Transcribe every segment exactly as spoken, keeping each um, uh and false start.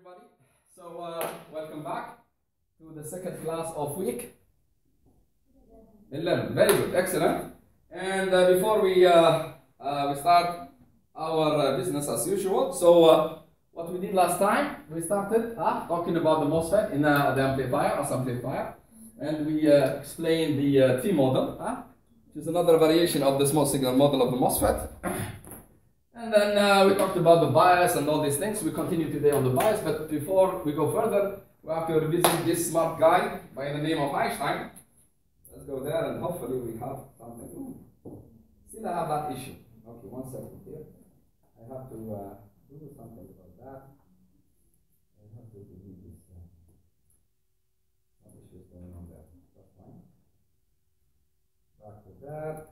everybody. So, uh, welcome back to the second class of week eleven. Very good, excellent. And uh, before we uh, uh, we start our uh, business as usual, so uh, what we did last time, we started uh, talking about the MOSFET in uh, the amplifier, as amplifier, and we uh, explained the uh, T model, uh, which is another variation of the small signal model of the MOSFET. And then uh, we talked about the bias and all these things. We continue today on the bias, but before we go further, we have to revisit this smart guy by the name of Einstein. Let's go there and hopefully we have something. Ooh. Still I have that issue. Okay, one second here. I have to uh, do something about that. I have to delete this. Uh, some issues going on there. That's fine. Back to that.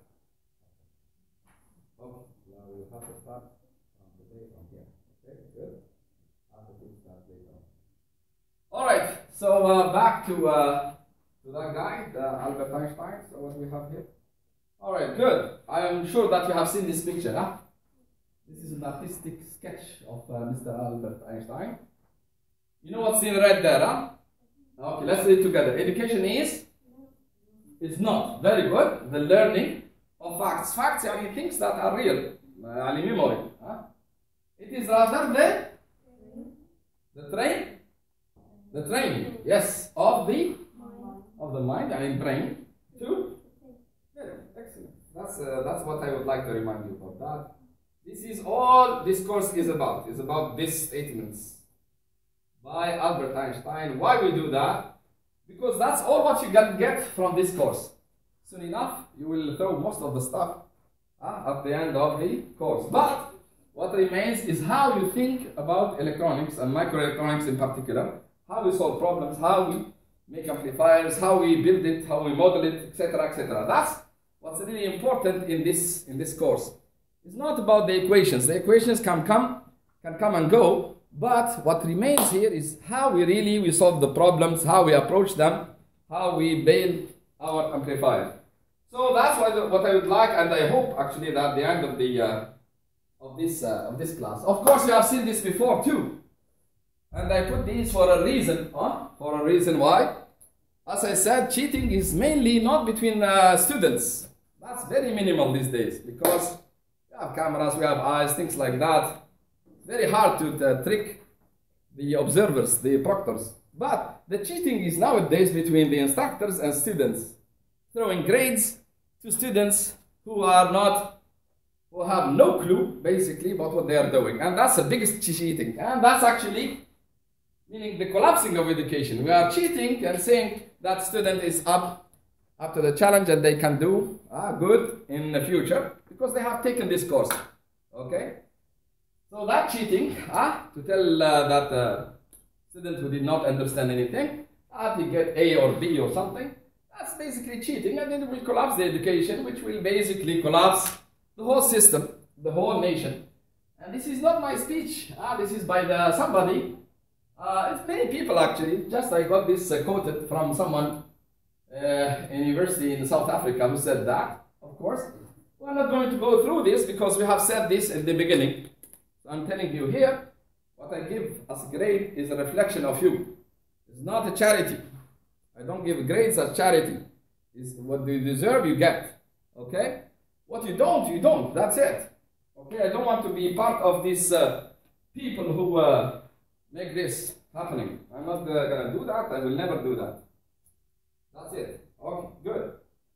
Okay. Now we have to start from today from here. Okay, good. After we start later on. All right. So uh, back to uh, to that guy, the Albert Einstein. So what we have here. All right, good. I am sure that you have seen this picture, huh? This is an artistic sketch of uh, Mister Albert Einstein. You know what's in red there, huh? Okay, let's read it together. Education is is not very good. The learning of facts. Facts are things that are real. Uh, memory. Huh? It is rather the the train, the training, yes, of the of the mind, I mean brain, to. Yeah, excellent. That's uh, that's what I would like to remind you about that. This is all this course is about. It's about these statements by Albert Einstein. Why we do that? Because that's all what you can get from this course. Soon enough, you will throw most of the stuff uh, at the end of the course. But what remains is how you think about electronics and microelectronics in particular, how we solve problems, how we make amplifiers, how we build it, how we model it, et cetera, et cetera. That's what's really important in this in this course. It's not about the equations. The equations can come can come and go, but what remains here is how we really we solve the problems, how we approach them, how we build our amplifier. So that's what, what I would like, and I hope actually that at the end of the uh, of this uh, of this class. Of course, you have seen this before too, and I put these for a reason. Huh? For a reason why? As I said, cheating is mainly not between uh, students. That's very minimal these days because we have cameras, we have eyes, things like that. It's very hard to uh, trick the observers, the proctors. But the cheating is nowadays between the instructors and students, throwing grades to students who are not, who have no clue basically about what they are doing. And that's the biggest cheating. And that's actually meaning the collapsing of education. We are cheating and saying that student is up, up to the challenge and they can do ah, good in the future because they have taken this course. Okay? So that cheating, ah, to tell uh, that uh, student who did not understand anything, ah, they get A or B or something, that's basically cheating, and then it will collapse the education, which will basically collapse the whole system, the whole nation. And this is not my speech. Ah, this is by the somebody. Uh, it's many people actually. Just I got this uh, quoted from someone uh, in university in South Africa who said that. Of course, we're not going to go through this because we have said this in the beginning. So I'm telling you here, what I give as grade is a reflection of you. It's not a charity. I don't give grades as charity. It's what you deserve, you get. Okay? What you don't, you don't. That's it. Okay? I don't want to be part of these uh, people who uh, make this happening. I'm not uh, going to do that. I will never do that. That's it. Okay, good.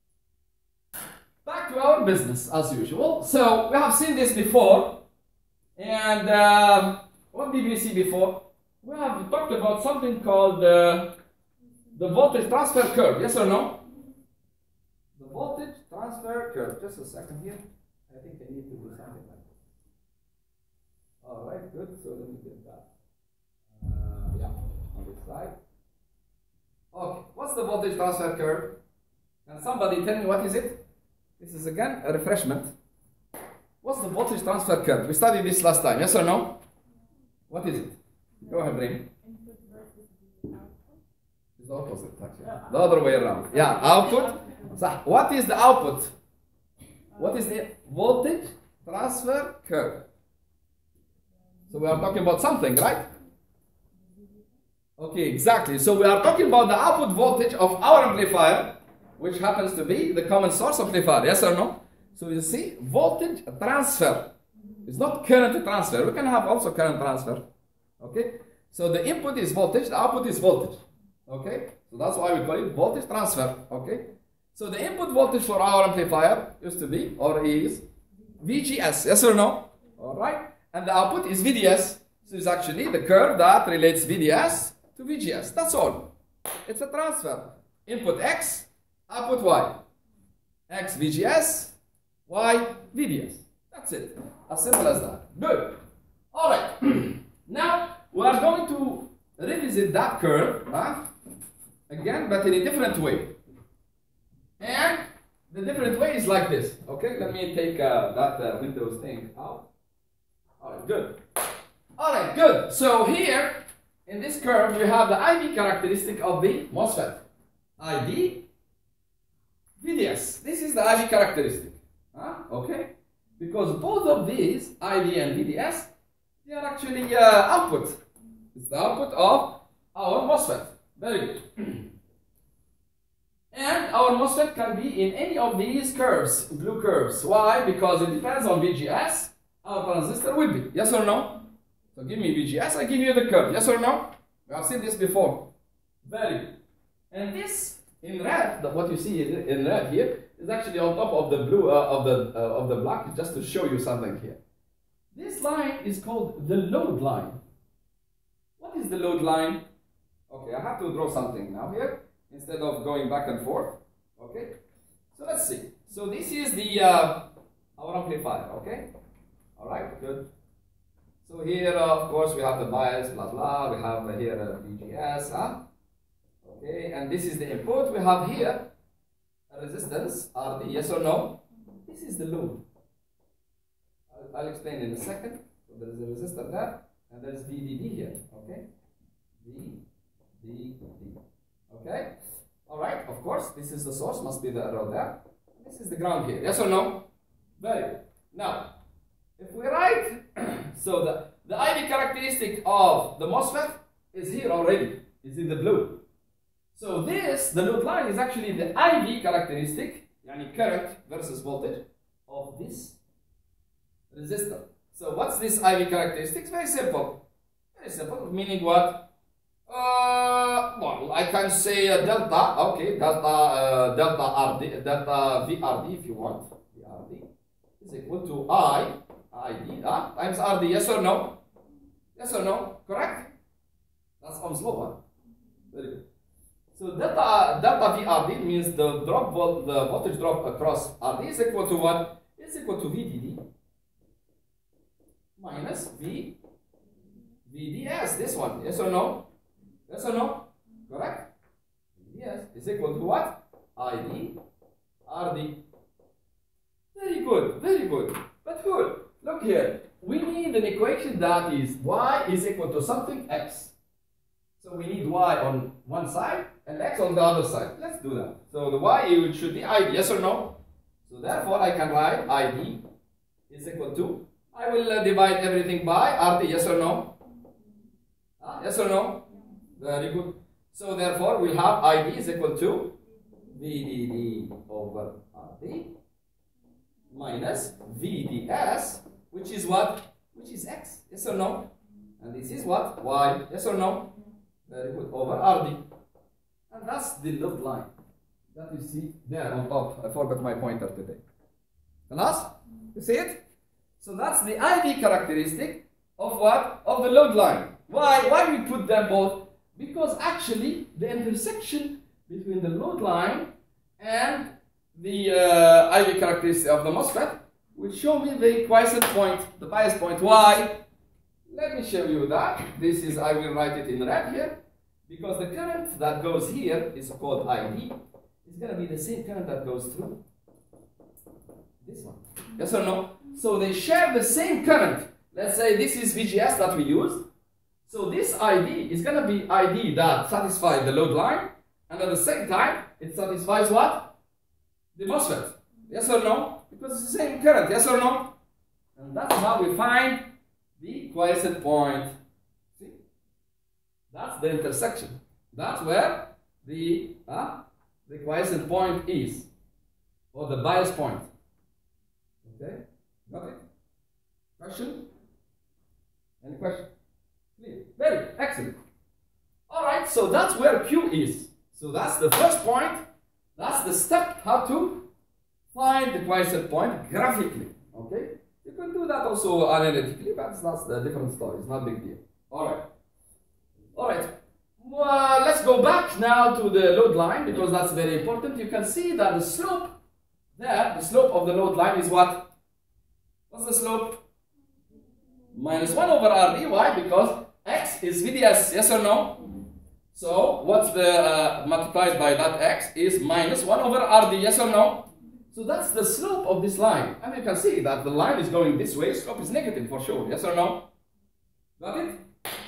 Back to our business as usual. So, we have seen this before. And uh, what did we see before? We have talked about something called uh, the voltage transfer curve, yes or no? The voltage transfer curve. Just a second here. I think I need to do something like this. All right, good. So let me get that. Uh, yeah, on this side. Okay, what's the voltage transfer curve? Can somebody tell me what is it? This is again a refreshment. What's the voltage transfer curve? We studied this last time, yes or no? What is it? Go ahead, Brain. It's the opposite, actually. The other way around. Yeah, output. So what is the output? What is the voltage transfer curve? So we are talking about something, right? Okay, exactly. So we are talking about the output voltage of our amplifier, which happens to be the common source amplifier. Yes or no? So you see, voltage transfer. It's not current transfer. We can have also current transfer. Okay? So the input is voltage, the output is voltage. Okay? So that's why we call it voltage transfer. Okay? So the input voltage for our amplifier used to be, or is, V G S. Yes or no? Alright? And the output is V D S. So it's actually the curve that relates V D S to V G S. That's all. It's a transfer. Input X, output Y. X V G S, Y V D S. That's it. As simple as that. Good. Alright. Now we are going to revisit that curve huh? again, but in a different way. And the different way is like this. Okay, let me take uh, that uh, Windows thing out. Alright, good. Alright, good. So here in this curve, you have the I V characteristic of the MOSFET. I V, V D S. This is the I V characteristic. Huh? Okay? Because both of these, I V and V D S, they are actually uh, output. It's the output of our MOSFET. Very good. And our MOSFET can be in any of these curves, blue curves. Why? Because it depends on V G S, our transistor will be. Yes or no? So give me V G S, I give you the curve. Yes or no? We have seen this before. Very good. And this in red, what you see in red here, is actually on top of the blue uh, of the uh, of the black, just to show you something here. This line is called the load line. What is the load line? Okay, I have to draw something now here instead of going back and forth. Okay, so let's see. So this is the uh, our amplifier. Okay, all right, good. So here, uh, of course, we have the bias, blah blah. We have uh, here uh, V G S, huh? Okay, and this is the input. We have here a resistance R D. Yes or no? This is the load. I'll, I'll explain in a second. So there is a resistor there, and there is V D D here. Okay, V D D. Okay, all right. Of course, this is the source. Must be the arrow there. This is the ground here. Yes or no? Very good. Now, if we write, so the, the I V characteristic of the MOSFET is here already. It's in the blue. So this, the load line, is actually the I V characteristic, yani current versus voltage, of this resistor. So what's this I V characteristic? It's very simple. Very simple, meaning what? Uh, well, I can say uh, delta, okay, delta, uh, delta R D, delta V R D if you want. V R D is equal to I, I D, uh, times R D, yes or no? Yes or no? Correct? That's Ohm's law, huh? Very good. So delta, delta V R D means the drop vol the voltage drop across R D is equal to what? It's equal to V D D minus V, V D S, this one, yes or no? Yes or no? Correct? Yes, is equal to what? I D, R D. Very good, very good. But good, look here. We need an equation that is y is equal to something x. So we need y on one side and x on the other side. Let's do that. So the y should be I D, yes or no? So therefore I can write I D is equal to, I will uh, divide everything by R D, yes or no? Ah, yes or no? Very good. So therefore we'll have I D is equal to V D D over R D minus V D S, which is what? Which is x, yes or no? And this is what? Y, yes or no? Very good, over R D. And that's the load line that you see there on top. I forgot my pointer today. Alas? You see it? So that's the I V characteristic of what? Of the load line. Why? Why we put them both? Because actually the intersection between the load line and the uh, I V characteristic of the MOSFET will show me the quiescent point, the bias point. Why? Let me show you that. This is, I will write it in red here, because the current that goes here is called I D. It's going to be the same current that goes through this one. Yes or no? So they share the same current. Let's say this is V G S that we use. So this I D is going to be I D that satisfies the load line, and at the same time, it satisfies what? The MOSFET. Yes or no? Because it's the same current. Yes or no? And that's how we find the quiescent point. See? That's the intersection. That's where the, uh, the quiescent point is, or the bias point. Okay, got it? Question? Any question? Clear. Very excellent. All right, so that's where Q is. So that's the first point. That's the step how to find the quiescent point graphically. Okay, you can do that also analytically, but that's a different story. It's not a big deal. All right. All right. Well, let's go back now to the load line because that's very important. You can see that the slope there, the slope of the load line is what? What's the slope? Minus one over R D. Why? Because X is V D S. Yes or no? So what's the uh, multiplied by that X is minus one over R D. Yes or no? So that's the slope of this line. And you can see that the line is going this way. Slope is negative for sure. Yes or no? Got it?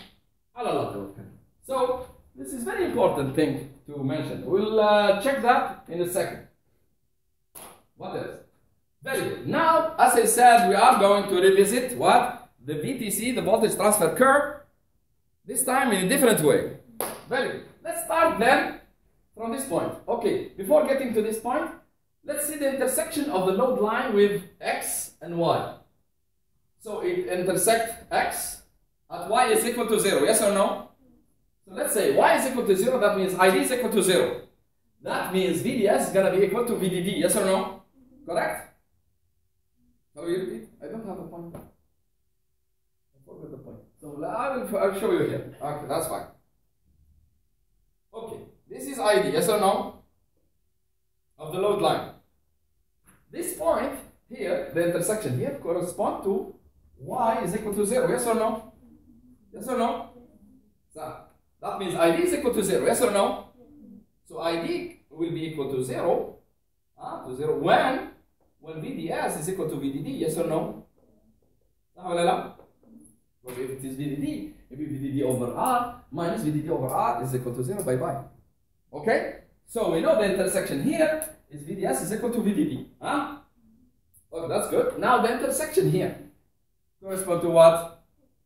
So this is very important thing to mention. We'll uh, check that in a second. What else? Very good. Now, as I said, we are going to revisit what? The V T C, the voltage transfer curve. This time in a different way. Very good. Let's start then from this point. Okay, before getting to this point, let's see the intersection of the load line with X and Y. So it intersects X at Y is equal to zero. Yes or no? So let's say Y is equal to zero. That means I D is equal to zero. That means V D S is going to be equal to V D D. Yes or no? Correct? Shall we repeat? I don't have a point. I forgot the point. So I will I'll show you here. Okay, that's fine. Okay, this is I D. Yes or no? Of the load line. This point here, the intersection here, corresponds to Y is equal to zero. Yes or no? Yes or no? So that means I D is equal to zero. Yes or no? So I D will be equal to zero. Uh, to zero when when V D S is equal to V D D. Yes or no? Because if it is V D D, it will be V D D over R minus V D D over R is equal to zero. Bye bye. Okay? So we know the intersection here is V D S is equal to V D D. Huh? Okay, that's good. Now the intersection here corresponds to what?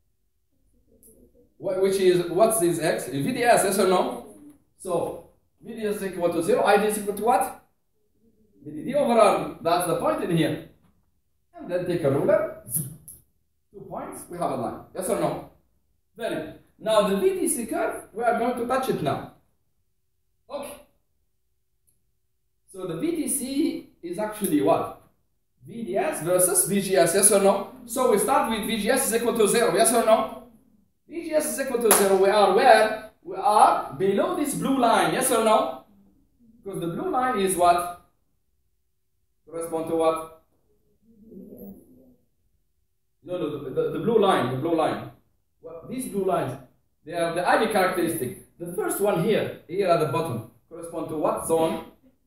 What? Which is, what's this X? V D S, yes or no? So V D S is equal to zero. I D is equal to what? V D D over R. That's the point in here. And then take a ruler. Two points. We have a line. Yes or no? Very good. Now the V T C curve, we are going to touch it now. Okay. So the V T C is actually what? V D S versus V G S, yes or no? So we start with V G S is equal to zero, yes or no? V G S is equal to zero, we are where? We are below this blue line, yes or no? Because the blue line is what? Correspond to what? No, no, the, the, the blue line, the blue line. Well, these blue lines, they are the I V characteristic. The first one here, here at the bottom, correspond to what zone?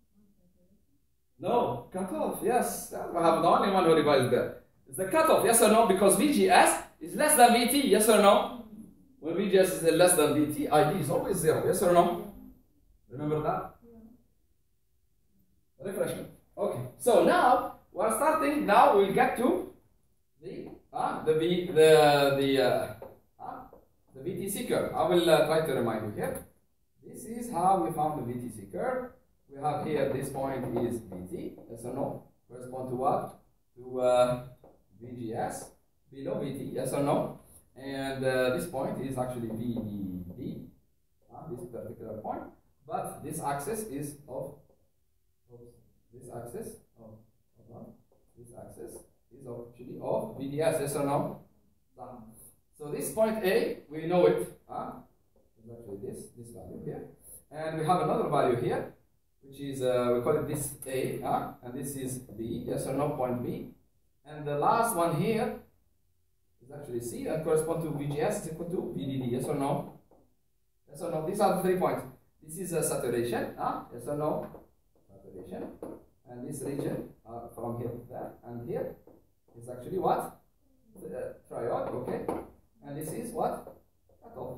No, cutoff, yes. I have the only one who revised there. It's the cutoff, yes or no? Because V G S is less than V T, yes or no? When V G S is less than V T, I D is always zero, yes or no? Remember that? Refreshment. Okay, so now we're starting. Now we'll get to the uh, the V the the uh, uh, the V T C curve. I will uh, try to remind you here. This is how we found the V T C curve. We have here this point is V T, yes or no? Correspond to what? To uh, V G S below V T, yes or no? And uh, this point is actually V D D, uh, this particular point. But this axis is of, of this axis of, of this axis is of, actually of V D S, yes or no? So this point A, we know it. Uh, is actually this this value here, and we have another value here, which is, uh, we call it this A, uh, and this is B, yes or no, point B. And the last one here is actually C, and correspond to V G S is equal to V D D, yes or no? Yes or no? These are the three points. This is a saturation, uh, yes or no? Saturation. And this region, uh, from here to there, and here is actually what? The triode, okay? And this is what? Cutoff.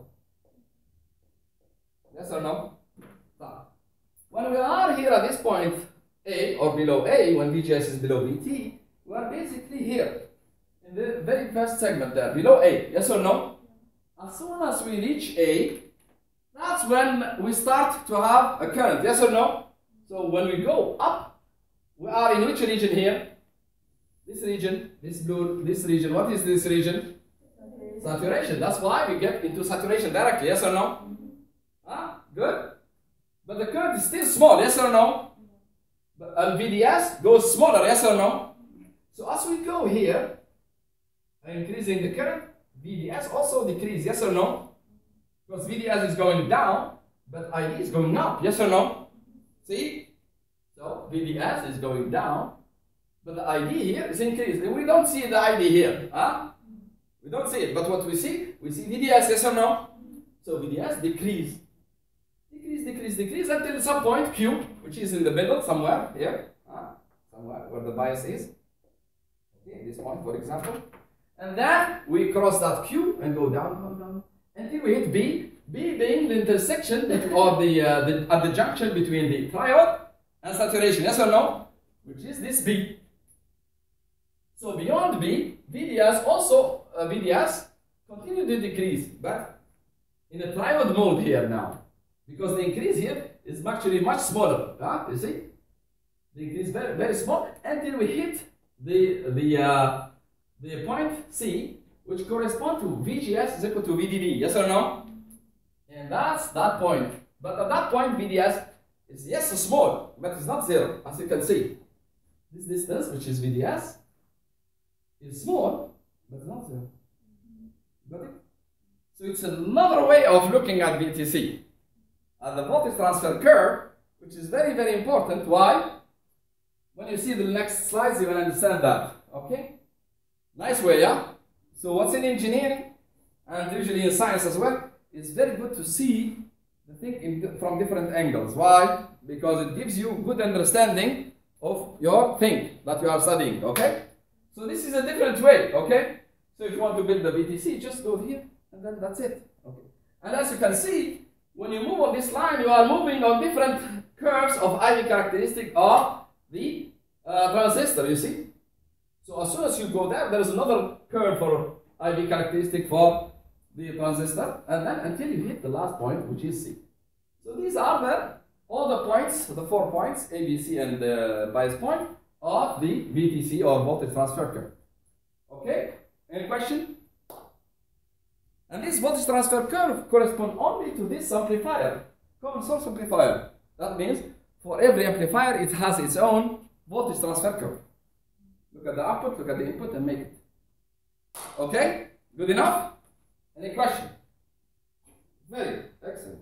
Yes or no? So, when we are here at this point A or below A, when V G S is below V T, we are basically here in the very first segment there, below A. Yes or no? As soon as we reach A, that's when we start to have a current, yes or no? So when we go up, we are in which region here? This region, this blue, this region. What is this region? Saturation. That's why we get into saturation directly, yes or no? Huh? Good. But the current is still small, yes or no? But and V D S goes smaller, yes or no? So as we go here, increasing the current, V D S also decreases, yes or no? Because V D S is going down, but I D is going up, yes or no? See? So V D S is going down, but the I D here is increasing. We don't see the I D here, huh? We don't see it, but what we see, we see V D S, yes or no? So V D S decrease, decrease, decrease, decrease until some point Q, which is in the middle somewhere here, huh? Somewhere where the bias is. Okay, this point, for example. And then we cross that Q and go down, down, down, until we hit B. B being the intersection or the, uh, the at the junction between the triode and saturation, yes or no? Which is this B. So beyond B, V D S also uh, V D S continue to decrease, but in a triode mode here now, because the increase here is actually much smaller. Huh? You see, the increase very very small until we hit the the uh, the point C, which corresponds to V G S is equal to V D D. Yes or no? And that's that point. But at that point, V D S is yes small, but it's not zero, as you can see. This distance, which is V D S, is small, but not zero. Got it? So it's another way of looking at V T C. At the voltage transfer curve, which is very, very important. Why? When you see the next slides, you will understand that. Okay? Nice way, yeah? So what's in engineering, and usually in science as well, it's very good to see the thing in, from different angles. Why? Because it gives you good understanding of your thing that you are studying, okay? So this is a different way, okay? So if you want to build the V T C, just go here, and then that's it, okay? And as you can see, when you move on this line, you are moving on different curves of I V characteristic of the uh, transistor, you see? So as soon as you go there, there is another curve for I V characteristic for the transistor, and then until you hit the last point, which is C. So these are the all the points, the four points, A, B, C, and the bias point of the V T C or voltage transfer curve. Okay? Any question? And this voltage transfer curve corresponds only to this amplifier, common source amplifier. That means for every amplifier, it has its own voltage transfer curve. Look at the output, look at the input, and make it. Okay? Good enough? Any question? Very excellent.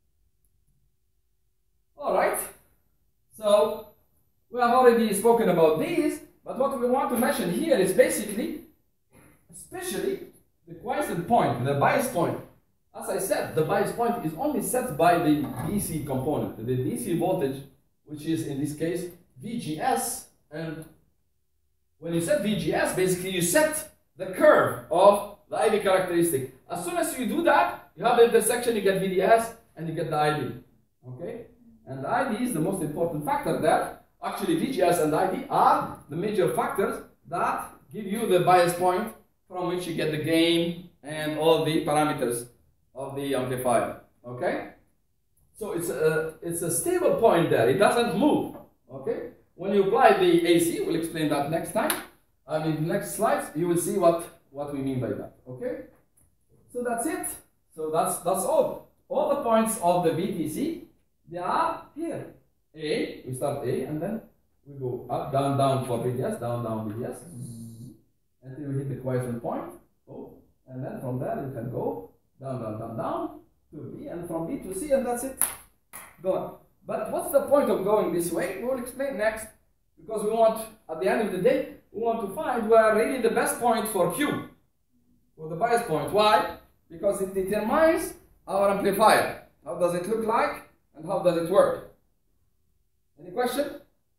All right. So we have already spoken about these, but what we want to mention here is basically, especially the quiescent point, the bias point. As I said, the bias point is only set by the D C component, the D C voltage, which is in this case V G S. And when you set V G S, basically you set the curve of the I V characteristic. As soon as you do that, you have the intersection, you get V D S, and you get the I V. Okay? And the I D is the most important factor there. Actually, V G S and I D are the major factors that give you the bias point from which you get the gain and all the parameters of the amplifier. Okay? So it's a, it's a stable point there. It doesn't move. Okay? When you apply the A C, we'll explain that next time. I mean, next slides, you will see what, what we mean by that. Okay? So that's it. So that's, that's all. All the points of the V T C, they are here. A, we start A, and then we go up, down, down for V D S, down, down V D S, until we hit the quiescent point. Oh, and then from there you can go down, down, down, down to B, and from B to C, and that's it. Go on. But what's the point of going this way? We will explain next, because we want, at the end of the day, we want to find where really the best point for Q, for the bias point. Why? Because it determines our amplifier. How does it look like, and how does it work? Any question?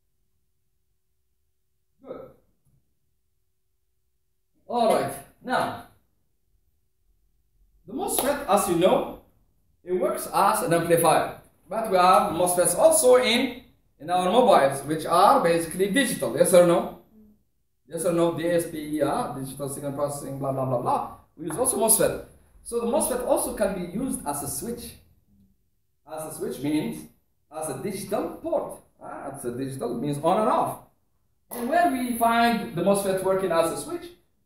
Good. All right. Now, the MOSFET, as you know, it works as an amplifier. But we have MOSFETs also in, in our mobiles, which are basically digital. Yes or no? Yes or no? D S P, yeah, digital signal processing, blah, blah, blah, blah. We use also MOSFET. So the MOSFET also can be used as a switch. as a switch means as a digital port. Ah, it's a digital means on and off. And where we find the MOSFET working as a switch?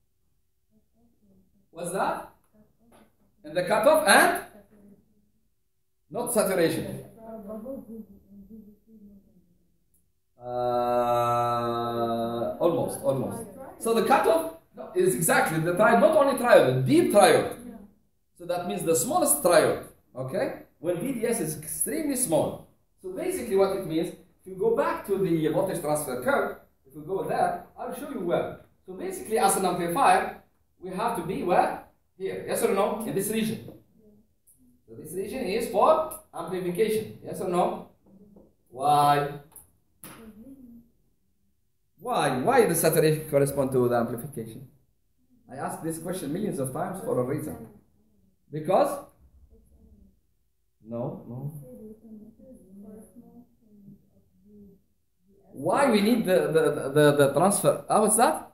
What's that? In the cutoff and not saturation. Uh, almost, almost. So the cutoff is exactly the triode, not only triode, deep triode. So that means the smallest triode. Okay? When V D S is extremely small. So basically what it means, if you go back to the voltage transfer curve, if you go there, I'll show you where. So basically as an amplifier, we have to be where? Here. Yes or no? In this region. So this region is for amplification. Yes or no? Why? Why? Why does saturation correspond to the amplification? I asked this question millions of times for a reason. Because? No, no. Why we need the, the, the, the transfer? How is that?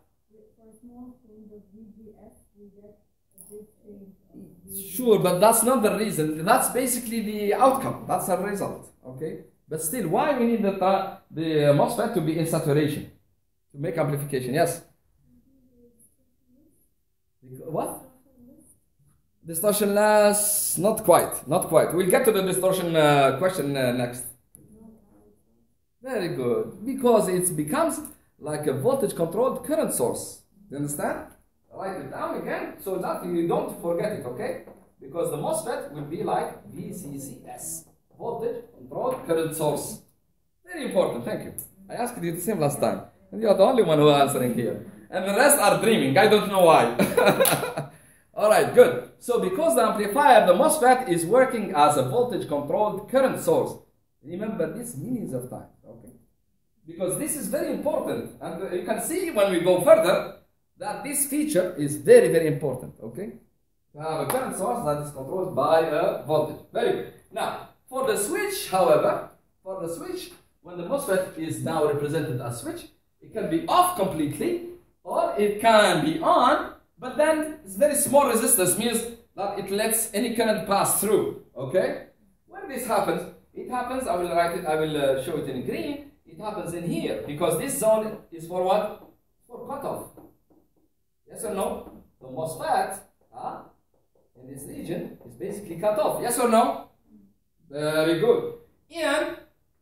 Sure, but that's not the reason. That's basically the outcome. That's the result. Okay? But still, why we need the, the MOSFET to be in saturation? To make amplification, yes? What? Distortionless? Not quite. Not quite. We'll get to the distortion uh, question uh, next. Very good. Because it becomes like a voltage controlled current source. You understand? Write it down again so that you don't forget it, okay? Because the MOSFET will be like V C C S. Voltage controlled current source. Very important, thank you. I asked you the same last time. And you are the only one who is answering here. And the rest are dreaming. I don't know why. Alright, good. So because the amplifier, the MOSFET, is working as a voltage controlled current source. Remember this millions of times, okay? Because this is very important. And you can see when we go further that this feature is very, very important, okay? To have a current source that is controlled by a voltage. Very good. Now, for the switch, however, for the switch, when the MOSFET is now represented as switch, it can be off completely, or it can be on, but then it's very small resistance, means that it lets any current pass through, okay? When this happens, it happens, I will write it, I will uh, show it in green, it happens in here, because this zone is for what? For cutoff. Yes or no? The MOSFET, uh, in this region, is basically cut off. Yes or no? Very good. And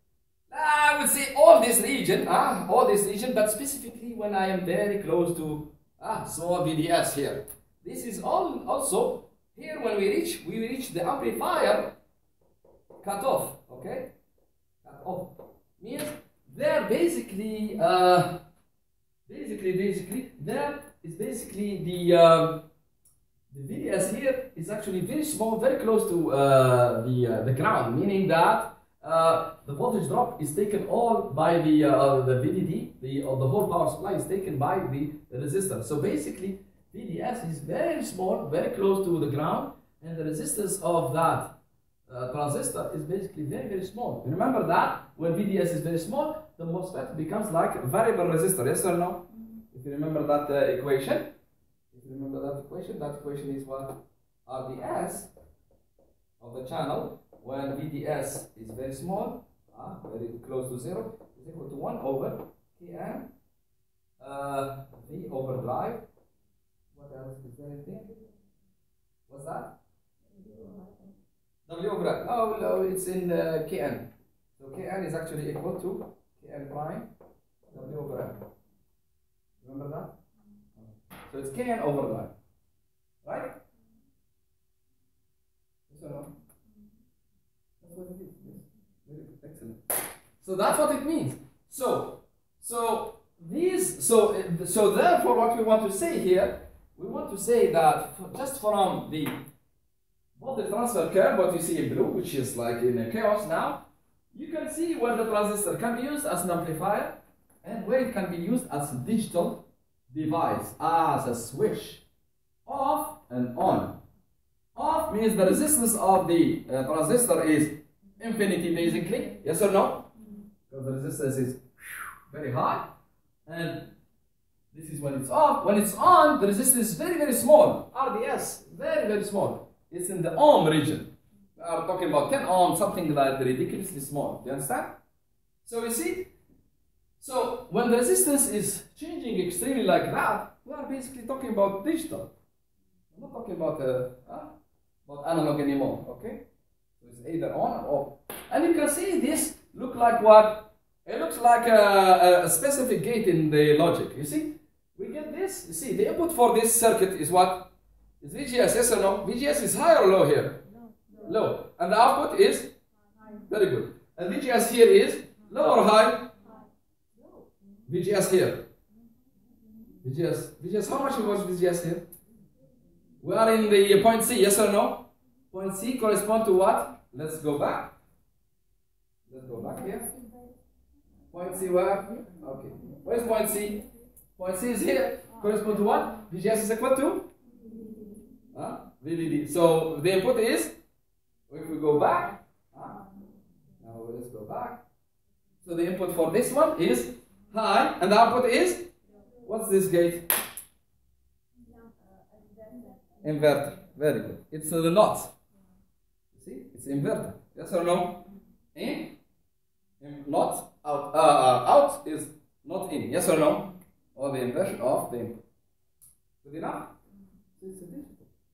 I would say all this region, ah, all this region, but specifically when I am very close to ah, small V D S here. This is all also here when we reach, we reach the amplifier cutoff, okay? Cut off means there basically, uh, basically, basically, there is basically the um, the V D S here is actually very small, very close to uh, the uh, the ground, meaning that uh, the voltage drop is taken all by the uh, the V D D, the or the whole power supply is taken by the, the resistor. So basically, V D S is very small, very close to the ground, and the resistance of that uh, transistor is basically very very small. Remember that when V D S is very small, the MOSFET becomes like a variable resistor. Yes or no? If you remember that uh, equation. Remember that equation? That equation is what? R D S of the channel when V D S is very small, uh, very close to zero, is equal to one over Kn uh, V over drive. What else is there anything? What's that? W over drive. Oh, no, it's in uh, Kn. So Kn is actually equal to Kn prime W over M. Remember that? So it's Kn over drive, right? Yes or no? That's what it is. Yes. Very good. Excellent. So that's what it means. So, so these, so so therefore, what we want to say here, we want to say that for, just from the voltage transfer curve, what you see in blue, which is like in a chaos now, you can see where the transistor can be used as an amplifier and where it can be used as a digital device, as a switch, off and on. Off means the resistance of the uh, transistor is infinity basically, yes or no? Because the resistance is very high, and this is when it's off. When it's on, the resistance is very very small, R D S, very very small. It's in the ohm region. We are talking about ten ohms, something like ridiculously small. Do you understand? So you see, so when the resistance is changing extremely like that, we are basically talking about digital. We're not talking about uh, uh, about analog anymore. Okay? So it's either on or off. And you can see this look like what? It looks like a, a specific gate in the logic. You see? We get this. You see, the input for this circuit is what? Is V G S, yes or no? V G S is high or low here? No. Low. And the output is? High. Very good. And V G S here is? Low or high? High. Low. V G S here. V G S. V G S, how much was V G S here? We are in the point C, yes or no? Point C correspond to what? Let's go back. Let's go back here. Point C where? Okay. Where is point C? Point C is here. Correspond to what? V G S is equal to? Huh? V D D. So the input is? If we go back. Huh? Now let's go back. So the input for this one is high, and the output is? What's this gate? Inverter. Very good. It's uh, the not. See? It's inverter. Yes or no? In? In not. Out. Uh, uh, out is not in. Yes or no? Or the inversion of the input. Good enough? It's a digital.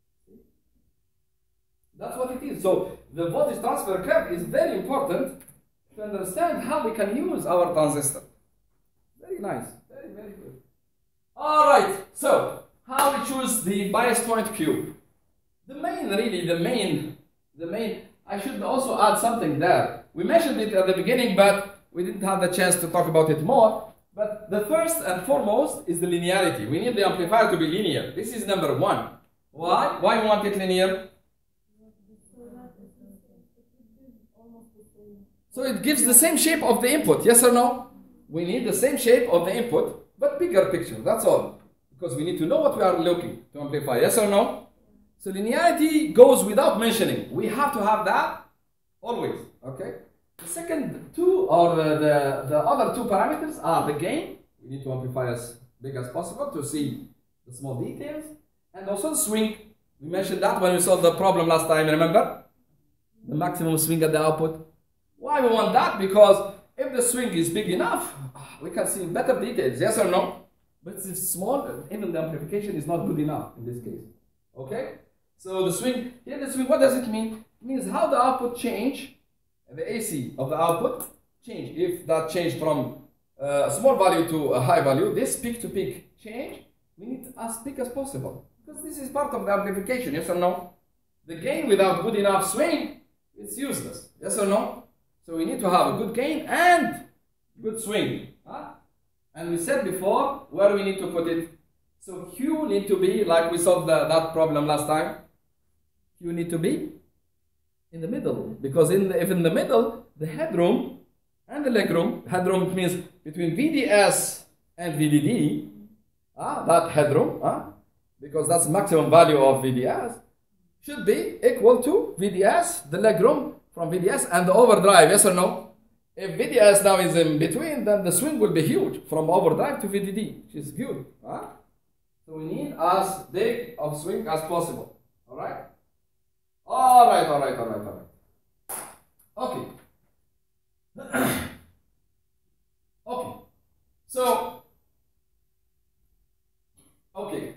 That's what it is. So the voltage transfer curve is very important to understand how we can use our transistor. Very nice. Very, very good. Alright, so how we choose the bias point Q. The main, really, the main, the main, I should also add something there. We mentioned it at the beginning, but we didn't have the chance to talk about it more. But the first and foremost is the linearity. We need the amplifier to be linear. This is number one. Why? Why we want it linear? So it gives the same shape of the input, yes or no? We need the same shape of the input, but bigger picture, that's all. Because we need to know what we are looking to amplify, yes or no? So linearity goes without mentioning. We have to have that always, okay? The second two, or the, the, the other two parameters are the gain. We need to amplify as big as possible to see the small details. And also the swing. We mentioned that when we solved the problem last time, remember? The maximum swing at the output. Why we want that? Because if the swing is big enough, we can see better details, yes or no? But if it's small, even the amplification is not good enough in this case. Okay? So the swing, here the swing, what does it mean? It means how the output change, the A C of the output change. If that changed from uh, a small value to a high value, this peak to peak change, we need as big as possible. Because this is part of the amplification, yes or no? The gain without good enough swing, it's useless, yes or no? So we need to have a good gain and good swing. Huh? And we said before, where we need to put it. So Q need to be, like we solved the, that problem last time, Q need to be in the middle. Because in the, if in the middle, the headroom and the legroom, headroom means between V D S and V D D, uh, that headroom, uh, because that's maximum value of V D S, should be equal to V D S, the legroom, from V D S and the overdrive, yes or no? If V D S now is in between, then the swing will be huge from overdrive to V D D, which is good. Huh? So we need as big of swing as possible. Alright? Alright, alright, alright, alright. Okay. Okay. So, okay.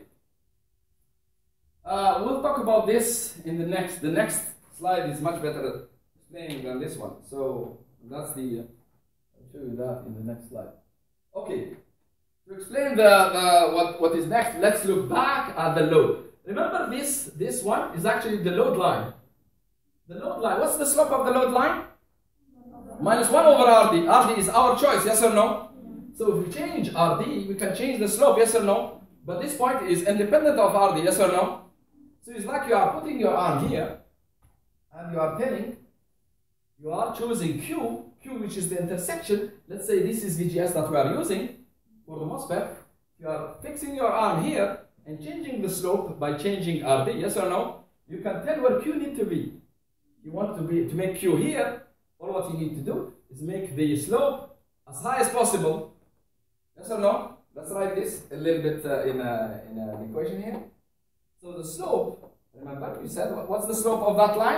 Uh, we'll talk about this in the next, the next slide is much better explaining than this one. So that's the, uh, I'll show you that in the next slide. Okay, to explain the, the what, what is next, let's look back at the load. Remember this, this one is actually the load line. The load line, what's the slope of the load line? Minus one over R D. R D is our choice, yes or no? So if we change R D, we can change the slope, yes or no? But this point is independent of R D, yes or no? So it's like you are putting your arm here, and you are telling, you are choosing Q, Q which is the intersection. Let's say this is V G S that we are using for the MOSFET. You are fixing your arm here and changing the slope by changing R D, yes or no? You can tell where Q need to be. You want to be to make Q here, all what you need to do is make the slope as high as possible. Yes or no? Let's write this a little bit uh, in, a, in an equation here. So the slope, remember, we said, what's the slope of that line?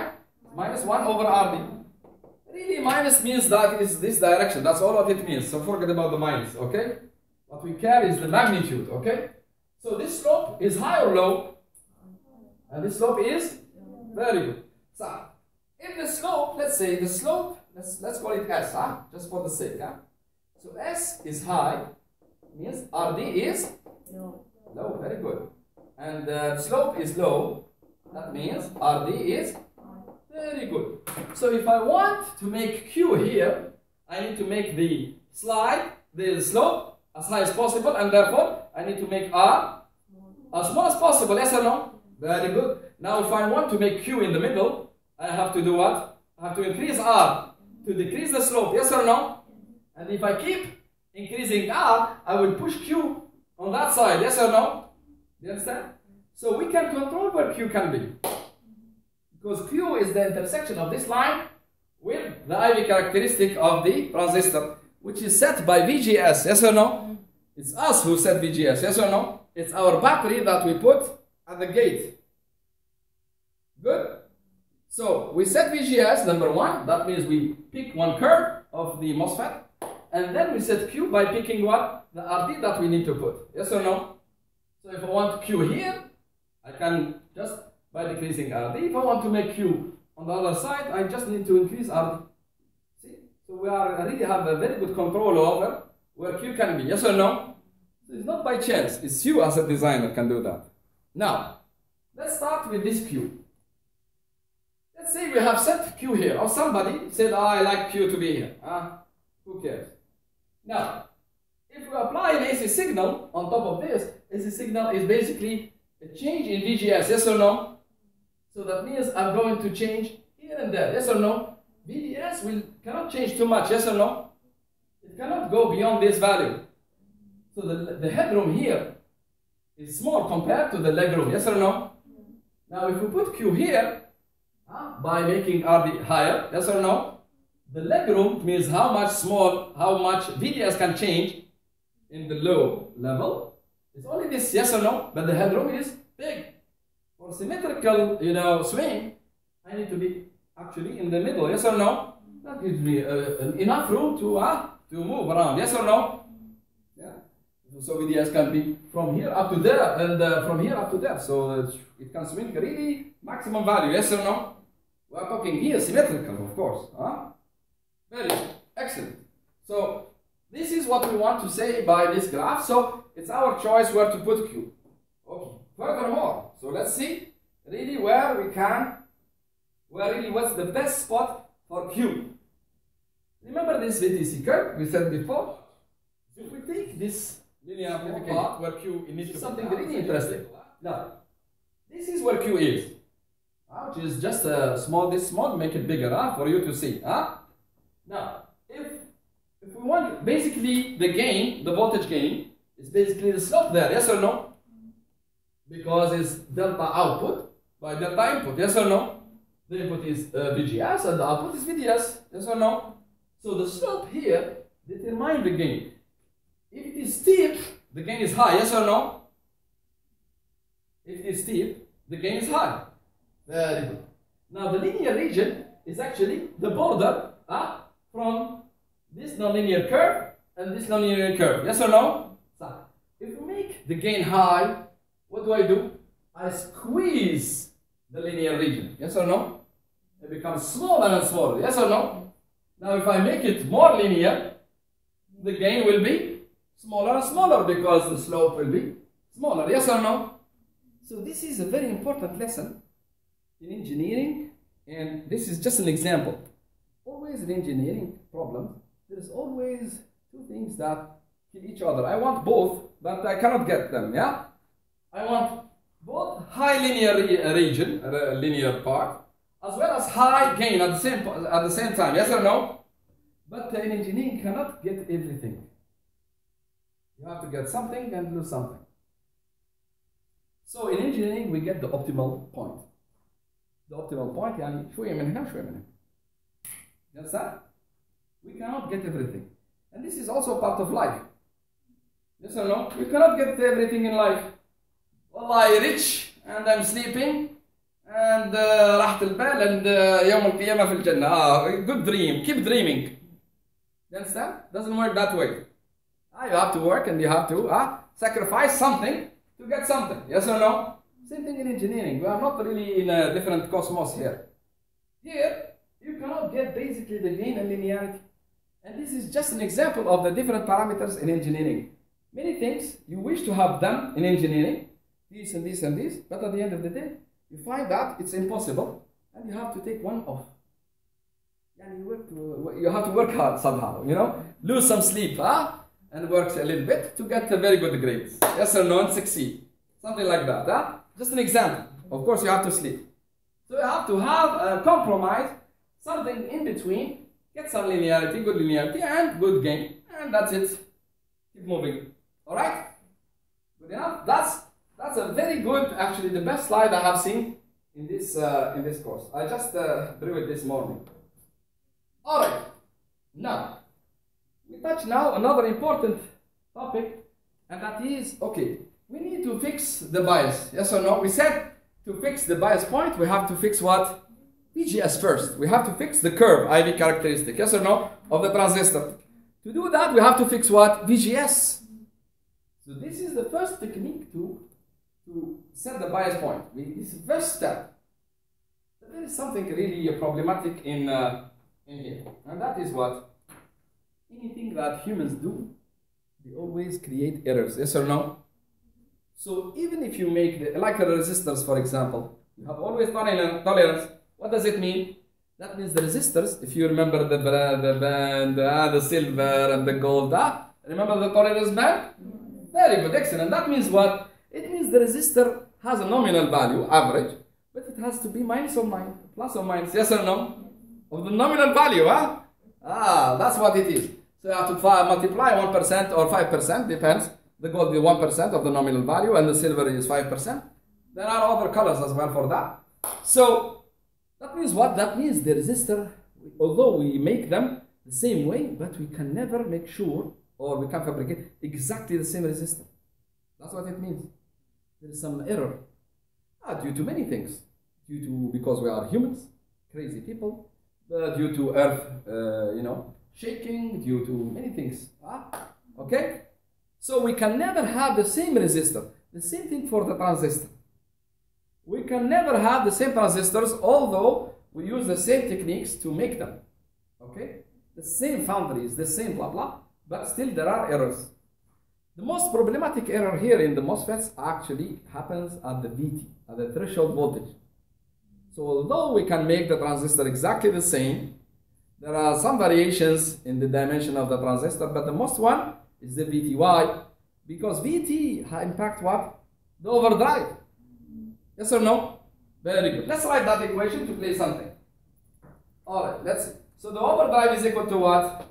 minus one over R D. Really, minus means that is this direction. That's all what it means. So forget about the minus, okay? What we care is the magnitude, okay? So this slope is high or low? And this slope is? Very good. So, if the slope, let's say the slope, let's, let's call it S, huh? Just for the sake, huh? So S is high, means R D is? No. Low, very good. And uh, the slope is low, that means R D is? Very good. So if I want to make Q here, I need to make the slide, the slope, as high as possible, and therefore I need to make R as small as possible, yes or no? Very good. Now if I want to make Q in the middle, I have to do what? I have to increase R to decrease the slope, yes or no? And if I keep increasing R, I will push Q on that side, yes or no? Do you understand? So we can control where Q can be. Because Q is the intersection of this line with the I V characteristic of the transistor, which is set by V G S, yes or no? It's us who set V G S, yes or no? It's our battery that we put at the gate. Good? So we set V G S, number one, that means we pick one curve of the MOSFET, and then we set Q by picking what? The R D that we need to put, yes or no? So if I want Q here, I can just by decreasing R D. If I want to make Q on the other side, I just need to increase R D. See? So we are really have a very good control over where Q can be. Yes or no? So it's not by chance. It's you as a designer can do that. Now, let's start with this Q. Let's say we have set Q here, or somebody said, oh, I like Q to be here. Uh, who cares? Now, if we apply an A C signal on top of this, A C signal is basically a change in V G S. Yes or no? So that means I'm going to change here and there, yes or no? V D S will cannot change too much, yes or no? It cannot go beyond this value. So the, the headroom here is small compared to the legroom, yes or no? Now if we put Q here, uh, by making R D higher, yes or no? The legroom means how much small, how much V D S can change in the low level. It's only this, yes or no? But the headroom is big. For symmetrical, you know, swing, I need to be actually in the middle, yes or no? That gives me uh, enough room to uh, to move around, yes or no? Yeah. So V D S can be from here up to there, and uh, from here up to there. So it, it can swing really maximum value, yes or no? We are talking here symmetrical, of course. Huh? Very good. Excellent. So this is what we want to say by this graph. So it's our choice where to put Q. Okay. Furthermore, so let's see really where we can, where really what's the best spot for Q. Remember this V T C curve we said before? If we take this linear amplification part where Q is something really interesting. Now, this is where Q is, uh, which is just a small, this small, make it bigger uh, for you to see. Huh? Now, if, if we want basically the gain, the voltage gain, is basically the slope there, yes or no? Because it's delta output by delta input, yes or no? The input is uh, V G S and the output is V D S, yes or no? So the slope here determines the gain. If it is steep, the gain is high, yes or no? If it is steep, the gain is high. Very good. Now the linear region is actually the border uh, from this nonlinear curve and this nonlinear curve, yes or no? So if we make the gain high, what do I do? I squeeze the linear region, yes or no? It becomes smaller and smaller, yes or no? Now if I make it more linear, the gain will be smaller and smaller because the slope will be smaller, yes or no? So this is a very important lesson in engineering, and this is just an example. Always in engineering problems, there is always two things that kill each other. I want both, but I cannot get them, yeah? I want both high linear re region, uh, linear part, as well as high gain at the same at the same time. Yes or no? But uh, in engineering, you cannot get everything. You have to get something and lose something. So in engineering, we get the optimal point. The optimal point, يعني شوية من هنا شوية من هنا. You understand? We cannot get everything, and this is also part of life. Yes or no? You cannot get everything in life. Well, I'm rich and I'm sleeping and uh, راحة البال and uh, يوم القيامة في الجنة. Ah, good dream. Keep dreaming. You understand? Doesn't work that way. Ah, you have to work and you have to ah, sacrifice something to get something. Yes or no? Same thing in engineering. We are not really in a different cosmos here. Here, you cannot get basically the gain and linearity. And this is just an example of the different parameters in engineering. Many things you wish to have done in engineering, this and this and this, but at the end of the day, you find that it's impossible and you have to take one off. And you, work to, you have to work hard somehow, you know, lose some sleep, huh? And work a little bit to get a very good grades. Yes or no, and succeed. Something like that, huh? Just an example. Of course, you have to sleep. So you have to have a compromise, something in between, get some linearity, good linearity, and good gain. And that's it. Keep moving. Alright? Good enough? That's that's a very good, actually the best slide I have seen in this uh, in this course. I just uh, drew it this morning. Alright. Now, we touch now another important topic, and that is, okay, we need to fix the bias. Yes or no? We said to fix the bias point, we have to fix what? V G S first. We have to fix the curve, I V characteristic, yes or no, of the transistor. To do that, we have to fix what? V G S. So this is the first technique to, to set the bias point. We, this is the first step. But there is something really problematic in, uh, in here. And that is what? Anything that humans do, they always create errors, yes or no? So even if you make, the, like the resistors for example, you have always tolerance. What does it mean? That means the resistors, if you remember the, the band, uh, the silver and the gold, uh, remember the tolerance band? Very good, excellent. That means what? It means the resistor has a nominal value, average, but it has to be minus or minus, plus or minus, yes or no? Of the nominal value, huh? Ah, that's what it is. So you have to multiply one percent or five percent, depends. The gold is one percent of the nominal value and the silver is five percent. There are other colors as well for that. So, that means what? That means the resistor, although we make them the same way, but we can never make sure, or we can fabricate exactly the same resistor. That's what it means. There is some error. Ah, due to many things. Due to, because we are humans, crazy people, uh, due to earth, uh, you know, shaking, due to many things. Ah, okay? So we can never have the same resistor. The same thing for the transistor. We can never have the same transistors, although we use the same techniques to make them. Okay? The same foundries, the same blah blah, but still there are errors. The most problematic error here in the MOSFETs actually happens at the V T, at the threshold voltage. So although we can make the transistor exactly the same, there are some variations in the dimension of the transistor, but the most one is the V T. Why? Because V T impact what? The overdrive. Yes or no? Very good. Let's write that equation to play something. Alright, let's see. So the overdrive is equal to what?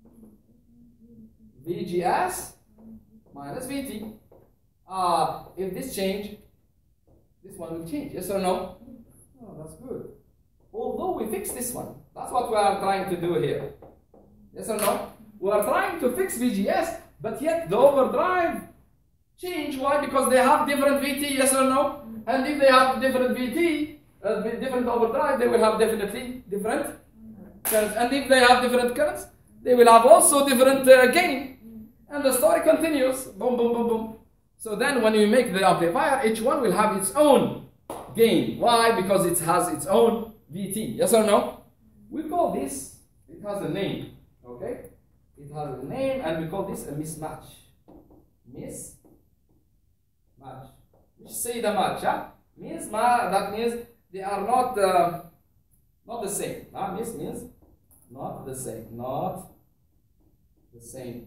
V G S minus V T. Uh, if this change, this one will change. Yes or no? Oh, that's good. Although we fix this one. That's what we are trying to do here. Yes or no? We are trying to fix V G S, but yet the overdrive change. Why? Because they have different V T, yes or no? And if they have different V T, uh, different overdrive, they will have definitely different currents. And if they have different currents, they will have also different uh, gain. And the story continues. Boom, boom, boom, boom. So then when you make the amplifier, each one will have its own gain. Why? Because it has its own V T. Yes or no? We call this, it has a name. Okay? It has a name and we call this a mismatch. Mismatch. Say the match, huh? Means ma, that means they are not uh, not the same. Huh? Miss means not the same. Not the same.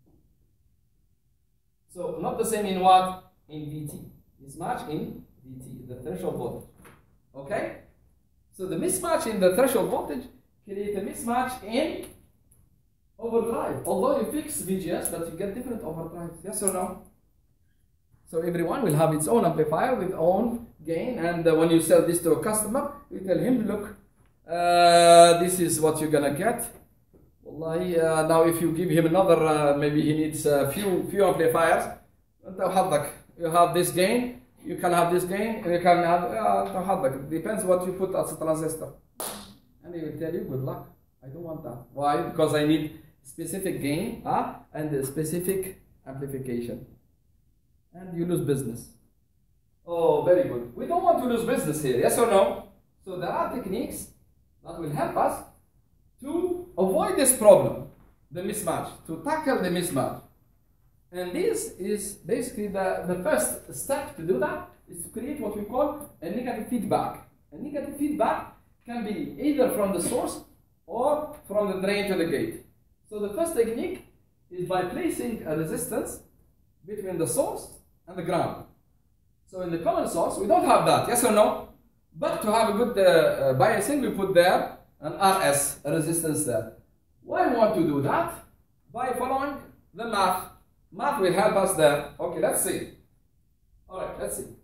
So not the same in what? In V T. Mismatch in V T, the threshold voltage. Okay? So the mismatch in the threshold voltage create a mismatch in overdrive. Although you fix V G S, but you get different overdrives. Yes or no? So everyone will have its own amplifier with own gain, and uh, when you sell this to a customer, you tell him, look, uh, this is what you're gonna get. Wallahi, uh, now if you give him another, uh, maybe he needs a few few amplifiers, you have this gain, you can have this gain, and you can have, uh, it depends what you put as a transistor. And he will tell you, good luck, I don't want that. Why? Because I need specific gain uh, and a specific amplification. And you lose business. Oh, very good. We don't want to lose business here, yes or no? So there are techniques that will help us to avoid this problem, the mismatch, to tackle the mismatch. And this is basically the, the first step to do that, is to create what we call a negative feedback. A negative feedback can be either from the source or from the drain to the gate. So the first technique is by placing a resistance between the source and the ground. So in the common source, we don't have that, yes or no? But to have a good uh, uh, biasing, we put there an R S, a resistance there. Why we want to do that? By following the math. Math will help us there. Okay, let's see. All right, let's see.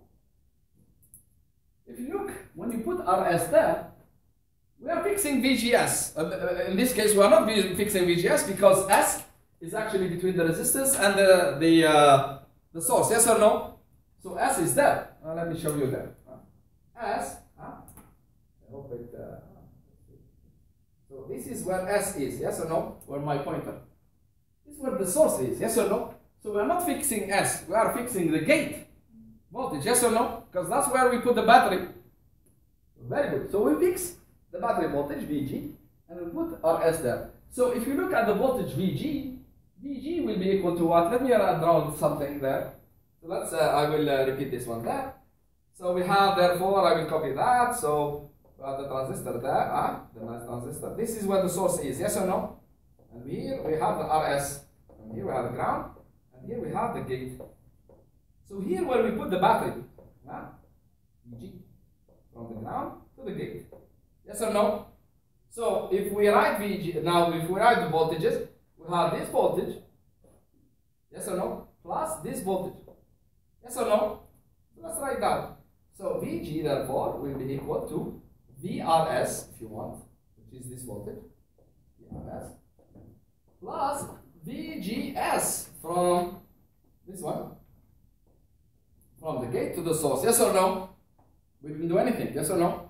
If you look, when you put R S there, we are fixing V G S. Uh, in this case, we are not fixing V G S because S is actually between the resistance and the, the, uh, the source. Yes or no? So S is there. Uh, let me show you there. S, uh, I hope it, uh, so this is where S is, yes or no? Where my pointer. This is where the source is, yes or no? So we are not fixing S, we are fixing the gate voltage, yes or no? Because that's where we put the battery. Very good. So we fix the battery voltage, V G, and we put R S there. So if you look at the voltage V G, V G will be equal to what? Let me uh, draw something there. So let's, uh, I will uh, repeat this one there. So we have, therefore, I will copy that. So we have the transistor there, ah, the nice transistor. This is where the source is, yes or no? And here we have the R S, and here we have the ground, and here we have the gate. So here where we put the battery, ah, V G, from the ground to the gate. Yes or no? So if we write V G, now if we write the voltages, we have this voltage, yes or no, plus this voltage. Yes or no? So let's write down. So V G therefore will be equal to V R S, if you want, which is this voltage, V R S, plus V G S from this one, from the gate to the source. Yes or no? We didn't do anything. Yes or no?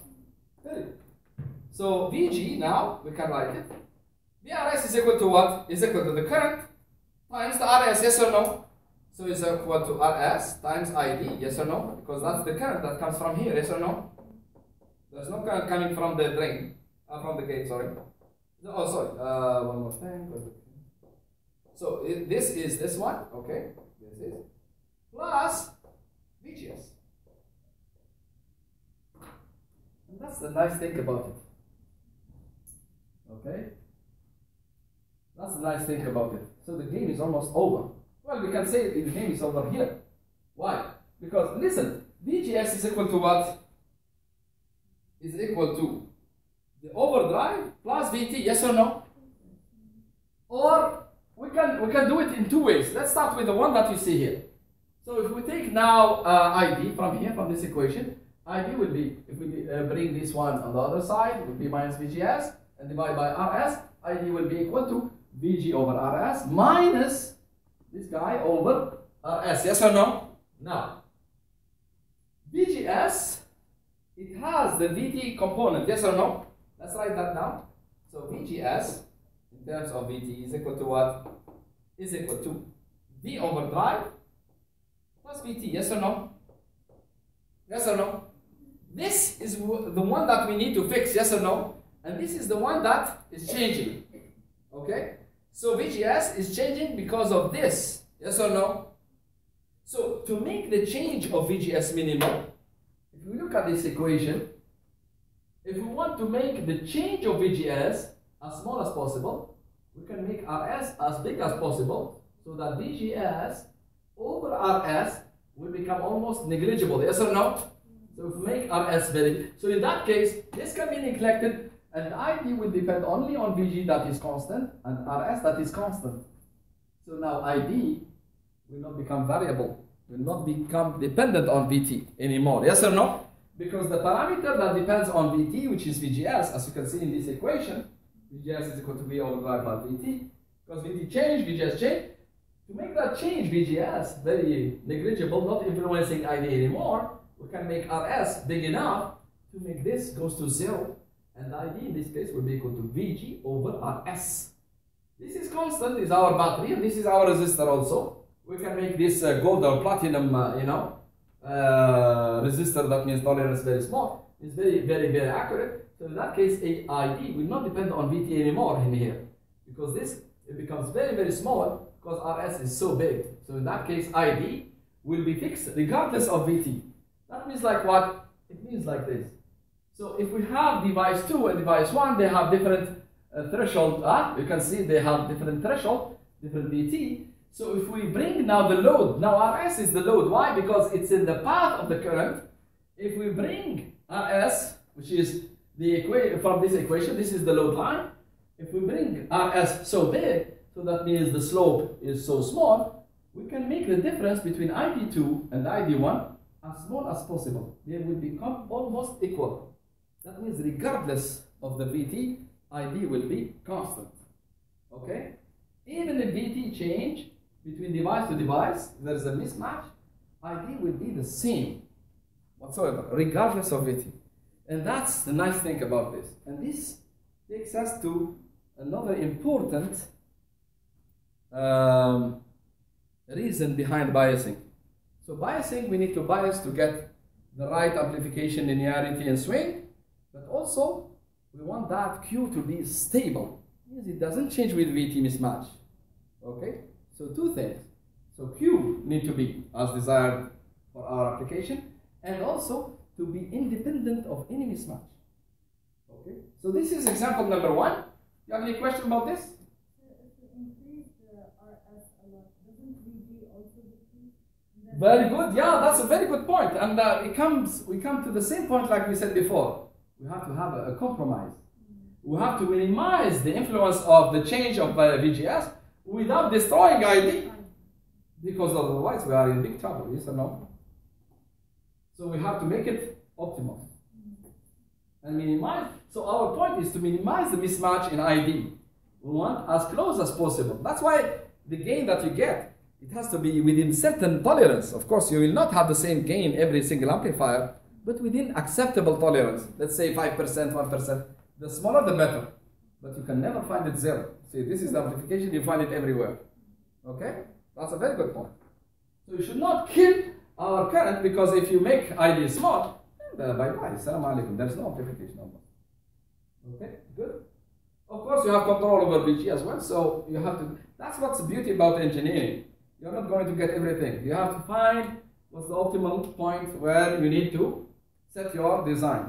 So V G now, we can write it. V R S is equal to what? Is equal to the current times the R S. Yes or no? So it's equal to R S times I D. Yes or no? Because that's the current that comes from here. Yes or no? There's no current coming from the drain, uh, from the gate. Sorry. Oh, sorry. Uh, one more thing. So it, this is this one. Okay. This is plus V G S. And that's the nice thing about it. Okay? That's the nice thing about it. So the game is almost over. Well, we can say the game is over here. Why? Because, listen, V G S is equal to what? Is equal to the overdrive plus V T, yes or no? Or we can, we can do it in two ways. Let's start with the one that you see here. So if we take now uh, I D from here, from this equation, I D will be, if we uh, bring this one on the other side, it will be minus V G S, and divide by R S, I D will be equal to V G over R S minus this guy over R S, yes or no? Now, V G S, it has the V T component, yes or no? Let's write that down. So V G S, in terms of V T, is equal to what? Is equal to V over drive plus V T, yes or no? Yes or no? This is the one that we need to fix, yes or no? And this is the one that is changing. Okay? So V G S is changing because of this. Yes or no? So to make the change of V G S minimal, if we look at this equation, if we want to make the change of V G S as small as possible, we can make R S as big as possible so that V G S over R S will become almost negligible. Yes or no? So if we make R S very big, so in that case, this can be neglected. And I D will depend only on V G that is constant and R S that is constant. So now I D will not become variable, will not become dependent on V T anymore. Yes or no? Because the parameter that depends on V T, which is V G S, as you can see in this equation, V G S is equal to V over drive plus V T. Because V T change, V G S change. To make that change, V G S, very negligible, not influencing I D anymore, we can make R S big enough to make this goes to zero. And I D in this case will be equal to V G over R S. This is constant, is our battery, and this is our resistor also. We can make this uh, gold or platinum, uh, you know, uh, resistor, that means tolerance very small. It's very, very, very accurate. So in that case, A I D will not depend on V T anymore in here. Because this, it becomes very, very small because R S is so big. So in that case, I D will be fixed regardless of V T. That means like what? It means like this. So if we have device two and device one, they have different uh, threshold. Ah, you can see they have different threshold, different V T. So if we bring now the load, now R S is the load. Why? Because it's in the path of the current. If we bring R S, which is the equation from this equation, this is the load line. If we bring R S so big, so that means the slope is so small, we can make the difference between I D two and I D one as small as possible. They will become almost equal. That means regardless of the V T, I D will be constant. Okay? Even if V T change between device to device, there is a mismatch, I D will be the same whatsoever, regardless of V T. And that's the nice thing about this. And this takes us to another important um, reason behind biasing. So biasing, we need to bias to get the right amplification, linearity, and swing. But also, we want that Q to be stable. Means it doesn't change with V T mismatch. Okay? So two things. So Q need to be as desired for our application, and also to be independent of any mismatch. Okay? So this is example number one. You have any question about this? If you increase the R S a lot, doesn't V G also decrease? Very good. Yeah, that's a very good point. And uh, it comes, we come to the same point like we said before. We have to have a, a compromise. Mm-hmm. We have to minimize the influence of the change of uh, V G S without destroying I D. Because otherwise we are in big trouble, yes or no? So we have to make it optimal. Mm-hmm. And minimize. So our point is to minimize the mismatch in I D. We want as close as possible. That's why the gain that you get, it has to be within certain tolerance. Of course, you will not have the same gain every single amplifier, but within acceptable tolerance. Let's say five percent, one percent. The smaller the better. But you can never find it zero. See, this is the amplification, you find it everywhere. Okay? That's a very good point. So you should not kill our current, because if you make I D small, uh, bye-bye, salam alaikum, there's no amplification almost. Okay, good. Of course, you have control over V G as well, so you have to, that's what's the beauty about engineering. You're not going to get everything. You have to find what's the optimal point where you need to set your design.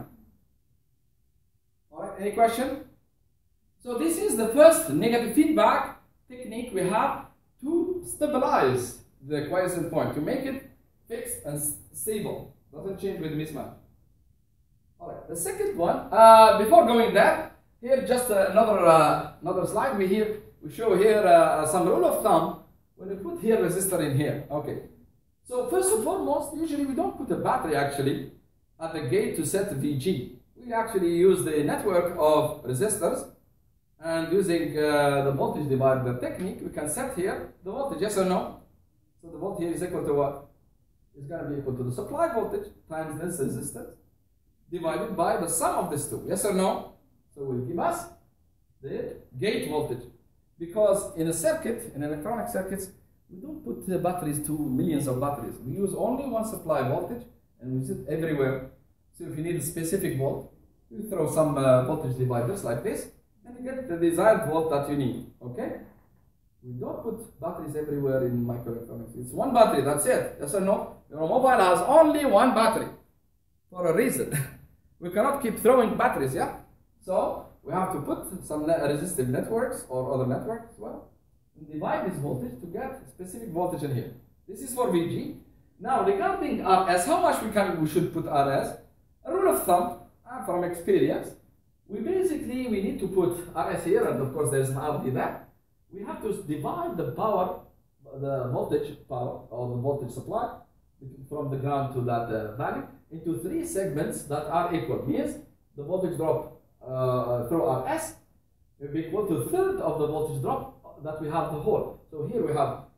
All right, any question? So this is the first negative feedback technique we have to stabilize the quiescent point, to make it fixed and stable. Doesn't change with mismatch. All right, the second one, uh, before going there, here just uh, another uh, another slide. We here we show here uh, some rule of thumb when we put here resistor in here. Okay, so first and foremost, usually we don't put a battery actually at the gate to set V G. We actually use the network of resistors, and using uh, the voltage divider technique, we can set here the voltage. Yes or no? So the voltage here is equal to what? It's going to be equal to the supply voltage times this resistance divided by the sum of these two. Yes or no? So will give us the gate voltage. Because in a circuit, in electronic circuits, we don't put the batteries to millions of batteries. We use only one supply voltage and we use it everywhere. So if you need a specific volt, you throw some uh, voltage dividers like this and you get the desired volt that you need. Okay? We don't put batteries everywhere in microelectronics. It's one battery, that's it. Yes or no? Your mobile has only one battery for a reason. We cannot keep throwing batteries, yeah? So we have to put some resistive networks or other networks as well and divide this voltage to get specific voltage in here. This is for V G. Now regarding R S, how much we can we should put R S? A rule of thumb, uh, from experience, we basically we need to put R S here, and of course there's an R D there. We have to divide the power, the voltage power or the voltage supply from the ground to that uh, value into three segments that are equal. Means the voltage drop uh, through R S will be equal to a third of the voltage drop that we have the whole. So here we have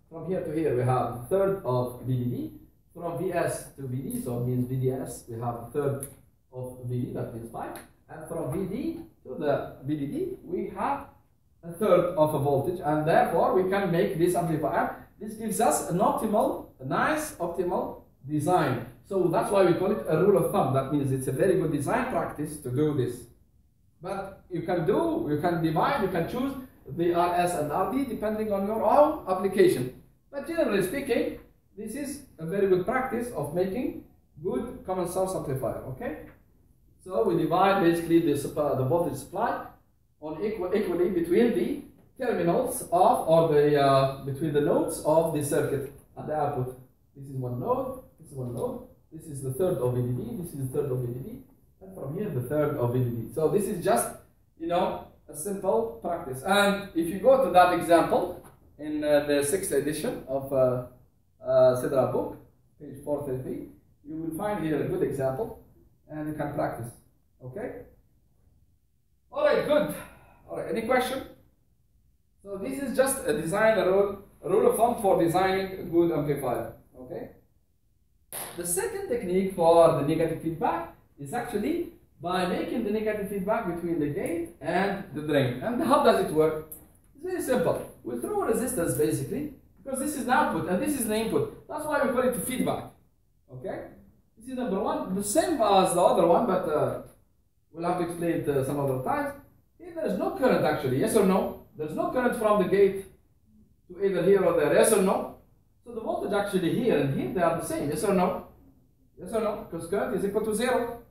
From here to here, we have a third of V D D. From V S to V D, so it means V D S, we have a third of V D, that means five. And from V D to the V D D, we have a third of a voltage, and therefore we can make this amplifier. This gives us an optimal, a nice optimal design. So that's why we call it a rule of thumb. That means it's a very good design practice to do this. But you can do, you can divide, you can choose the R S and R D depending on your own application. But generally speaking, this is a very good practice of making good common source amplifier, okay? So we divide basically the, supply, the voltage supply on equal, equally between the terminals of, or the, uh, between the nodes of the circuit and the output. This is one node, this is one node, this is the third of V D D, this is the third of V D D, and from here the third of V D D. So this is just, you know, a simple practice. And if you go to that example in uh, the sixth edition of uh, uh, Sidra book, page four thirty-three, you will find here a good example and you can practice. Okay? Alright, good. Alright, any question? So this is just a design, a rule, a rule of thumb for designing a good amplifier. Okay? The second technique for the negative feedback is actually by making the negative feedback between the gate and the drain. And how does it work? It's very simple. We throw a resistance basically, because this is the output and this is the input. That's why we call it feedback. Okay? This is number one, the same as the other one, but uh, we'll have to explain it uh, some other times. Here there is no current actually, yes or no? There's no current from the gate to either here or there, yes or no? So the voltage actually here and here, they are the same, yes or no? Yes or no? Because current is equal to zero.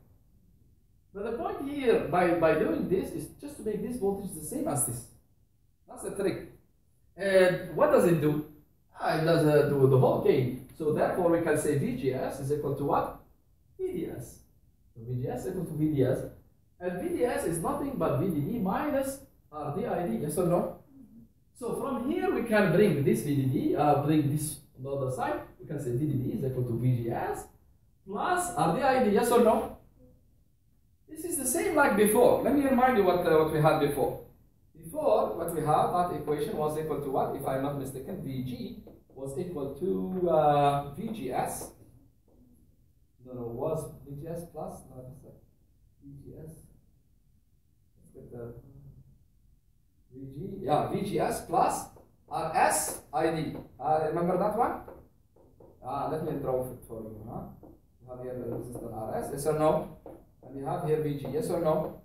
But the point here, by, by doing this, is just to make this voltage the same as this. That's the trick. And what does it do? Ah, it does uh, do the whole game. So therefore we can say V G S is equal to what? V D S. So V G S is equal to V D S. And V D S is nothing but V D D minus R D I D, yes or no? So from here we can bring this V D D, uh, bring this on the other side. We can say V D D is equal to V G S plus R D I D, yes or no? This is the same like before. Let me remind you what, uh, what we had before. Before, what we had, that equation was equal to what? If I'm not mistaken, V G was equal to uh, V G S. No, no, was V G S plus, no, V G S. Let's get the V G, yeah, V G S plus R S I D. Uh, remember that one? Ah, let me draw it for you. Huh? You have here the resistor R S, yes or no? And you have here V G, yes or no?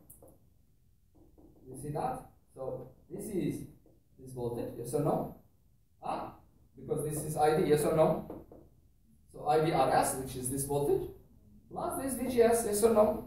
You see that? So this is this voltage, yes or no? Ah, because this is I D, yes or no? So I D R S, which is this voltage, plus this V G S, yes or no?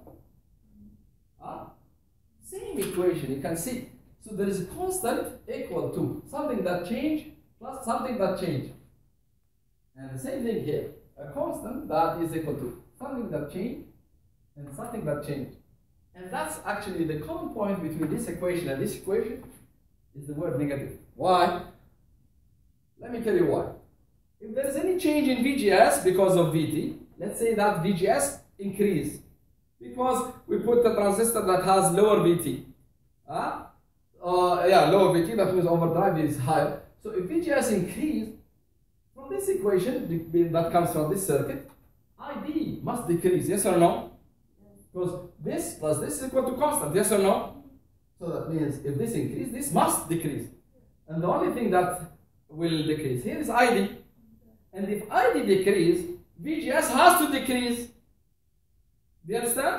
Ah, same equation, you can see. So there is a constant equal to something that change plus something that change. And the same thing here, a constant that is equal to something that change and something that change. And that's actually the common point between this equation and this equation is the word negative. Why? Let me tell you why. If there is any change in V G S because of V T, let's say that V G S increase because we put a transistor that has lower V T. Huh? Uh, yeah, lower V T, that means overdrive is higher. So if V G S increase, from this equation that comes from this circuit, I D must decrease, yes or no? Because this plus this is equal to constant, yes or no? So that means if this increase, this must decrease. And the only thing that will decrease here is I D. And if I D decrease, V G S has to decrease. Do you understand?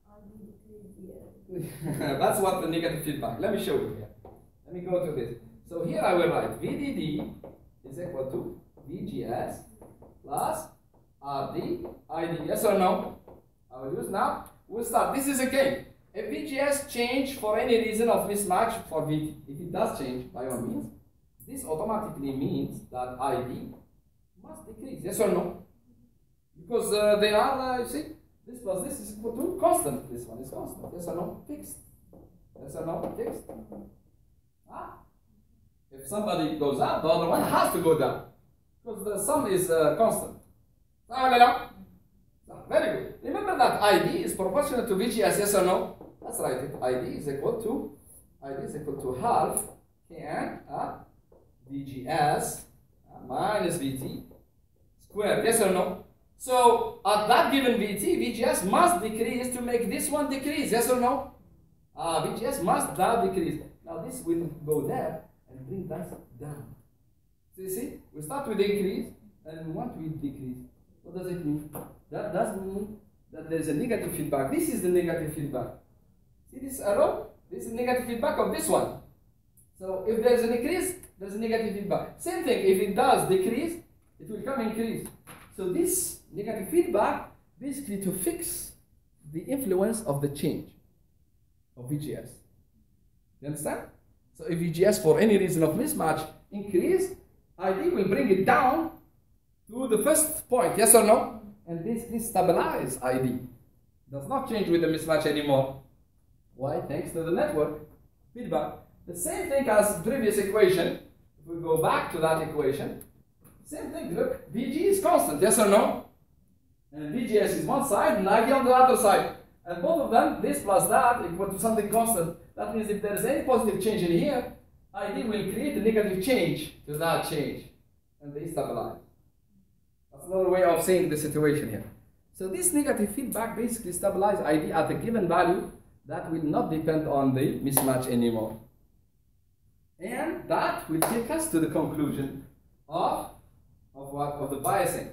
That's what the negative feedback. Let me show you here. Let me go to this. So here I will write V D D is equal to V G S plus R D I D. Yes or no? I will use now. We'll start. This is a game. If V G S change for any reason of mismatch for V T, if it does change by all means, this automatically means that I D must decrease. Yes or no? Because uh, they are, uh, you see, this plus this is equal to constant. This one is constant. Yes or no? Fixed. Yes or no? Fixed. Ah. If somebody goes up, the other one has to go down. Because the sum is uh, constant. Ah, very good. Remember that I D is proportional to V G S, yes or no? Let's write it. I D is equal to I D is equal to half Kn uh, V G S minus V T squared. Yes or no? So at that given V T, V G S must decrease to make this one decrease. Yes or no? Uh, V G S must now decrease. Now this will go there and bring that down. So you see, we start with increase and we want to decrease. What does it mean? That does mean that there is a negative feedback. This is the negative feedback. See this arrow? This is negative feedback of this one. So if there is an increase, there is a negative feedback. Same thing, if it does decrease, it will come increase. So this negative feedback basically to fix the influence of the change of V G S. You understand? So if V G S for any reason of mismatch increase, I D will bring it down to the first point, yes or no? And basically stabilize I D. Does not change with the mismatch anymore. Why? Thanks to the network feedback. The same thing as previous equation. If we go back to that equation, same thing, look, V G is constant, yes or no? And V G S is one side and I D on the other side. And both of them, this plus that, equal to something constant. That means if there is any positive change in here, I D will create a negative change to that change. And they stabilize. That's another way of saying the situation here. So this negative feedback basically stabilizes I D at a given value that will not depend on the mismatch anymore. And that will take us to the conclusion of, of what? Of the biasing.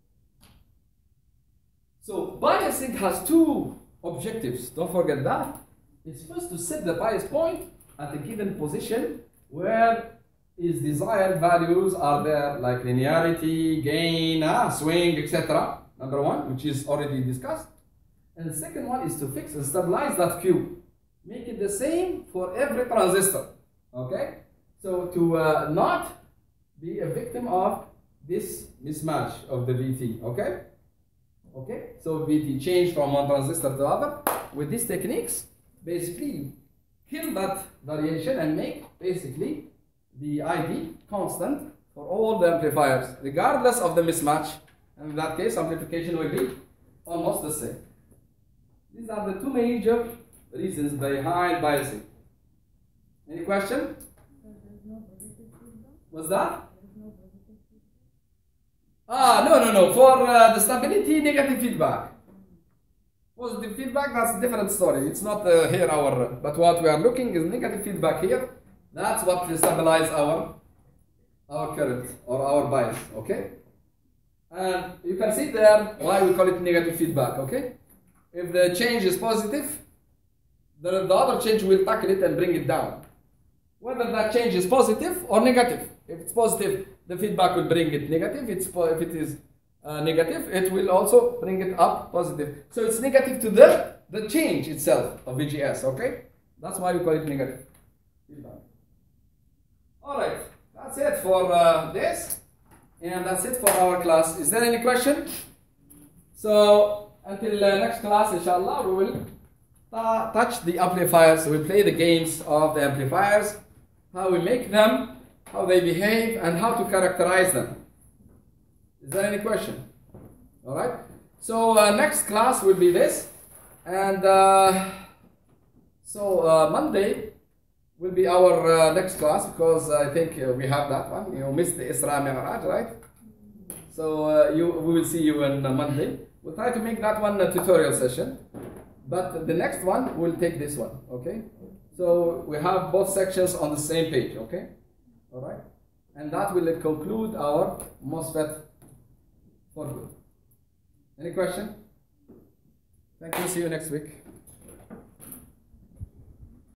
So biasing has two objectives. Don't forget that. It's first to set the bias point at a given position where its desired values are there, like linearity, gain, ah, swing, et cetera. Number one, which is already discussed. And the second one is to fix and stabilize that Q. Make it the same for every transistor. Okay? So to uh, not be a victim of this mismatch of the V T. Okay? Okay? So V T change from one transistor to the other. With these techniques, basically kill that variation and make basically the I D constant for all the amplifiers, regardless of the mismatch. And in that case, amplification will be almost the same. These are the two major reasons behind biasing. Any question? What's that? Ah, no, no, no. For uh, the stability, negative feedback. Positive feedback, that's a different story. It's not uh, here our, but what we are looking is negative feedback here. That's what will stabilize our, our current or our bias, okay? And you can see there why we call it negative feedback, okay? If the change is positive, the, the other change will tackle it and bring it down. Whether that change is positive or negative. If it's positive, the feedback will bring it negative. It's, if it is uh, negative, it will also bring it up positive. So it's negative to the, the change itself of V G S, okay? That's why we call it negative feedback. Alright, that's it for uh, this. And that's it for our class. Is there any question? So, until uh, next class, inshallah, we will touch the amplifiers. We play the games of the amplifiers, how we make them, how they behave, and how to characterize them. Is there any question? Alright. So, uh, next class will be this. And uh, so, uh, Monday will be our uh, next class, because I think uh, we have that one. You missed the Isra Mi'raj, right? So uh, you, we will see you on uh, Monday. We'll try to make that one a tutorial session, but the next one will take this one, okay? So we have both sections on the same page, okay? All right? And that will conclude our MOSFET for good. Any question? Thank you. See you next week.